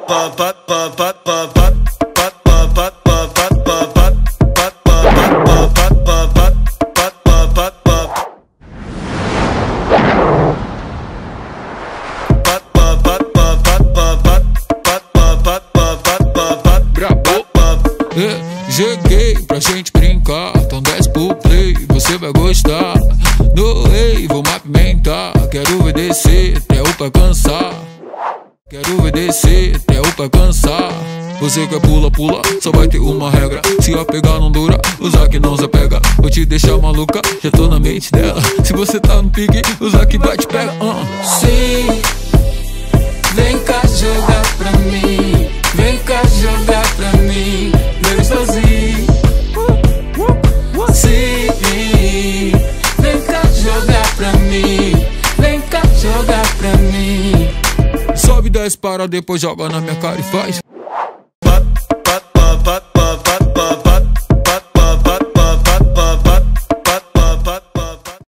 Cheguei pra gente brincar, então desce pro play, você vai gostar. No rei, vou me apimentar, quero ver descer até o pé cansar. Quero ver descer até o pé cansar. Você quer pula, pula, só vai ter uma regra. Se a pegar não dura, usar que não se pega. Vou te deixar maluca, já tô na mente dela. Se você tá no pique, usar que vai te pega. Sim, vem cá jogar pra mim. Vem cá jogar pra mim. Bebe sozinho. Sim, vem cá jogar pra mim. Vem cá jogar pra mim. Sobe 10 para, depois joga na minha cara e faz.